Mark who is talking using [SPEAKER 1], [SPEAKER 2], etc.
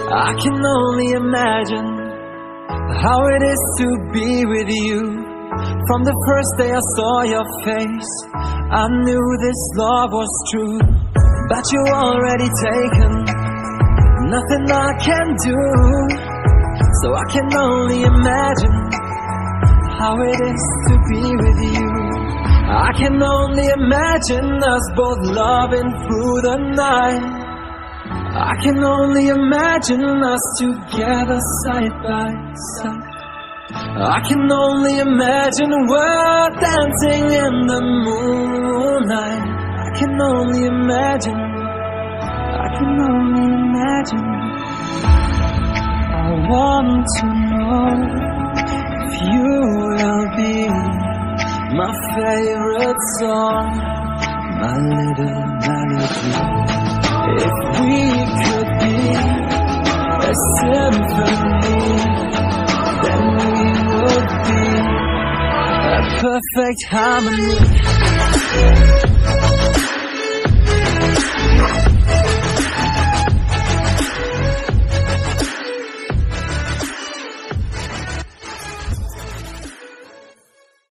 [SPEAKER 1] I can only imagine how it is to be with you. From the first day I saw your face, I knew this love was true. But you're already taken, nothing I can do. So I can only imagine how it is to be with you. I can only imagine us both loving through the night. I can only imagine us together side by side. I can only imagine we're dancing in the moonlight. I can only imagine, I can only imagine. I want to know if you will be my favorite song, my little melody. If we could be a symphony, then we would be a perfect harmony.